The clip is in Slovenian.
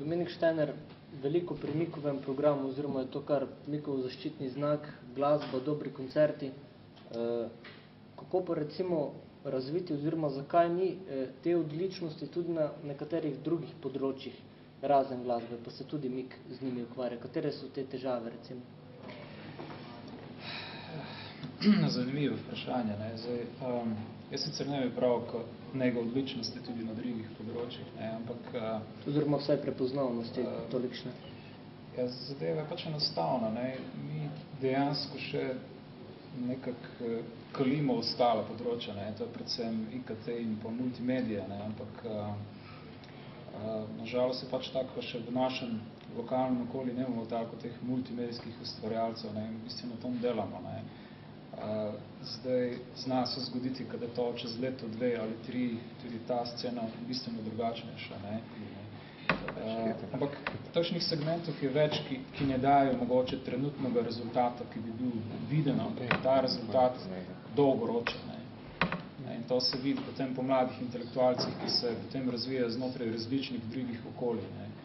Dominik Štener veliko pri Mikovem programu, oziroma je to kar Mikov zaščitni znak, glasba, dobri koncerti. Kako pa recimo razviti, oziroma zakaj ni te odličnosti tudi na nekaterih drugih področjih, razen glasbe, pa se tudi Mik z njimi ukvarja? Katere so te težave, recimo? Zanimivo vprašanje. Ne? Zdaj, jaz sicer ne bi prav njega odličnosti tudi na drugih področjih, ne? Ampak... Oziroma vsaj prepoznavnosti tolikšne. Ja, zadeva je pač enostavna. Ne? Mi dejansko še nekako kalimo ostala področja, ne? To je predvsem IKT in pa multimedija, ne? Ampak nažalost je pač tako, še v našem lokalnem okolju ne imamo tako teh multimedijskih ustvarjalcev, ne? In v bistvu na tom delamo. Ne? Zdaj zna se zgoditi, kada to čez leto, 2 ali 3, tudi ta scena bistveno drugačnejša. Ne? Ampak takšnih segmentov je več, ki ne dajo mogoče trenutnega rezultata, ki bi bil viden, ampak ta rezultat dolgoročen. In to se vidi potem po mladih intelektualcih, ki se potem razvijajo znotraj različnih drugih okolij. Ne?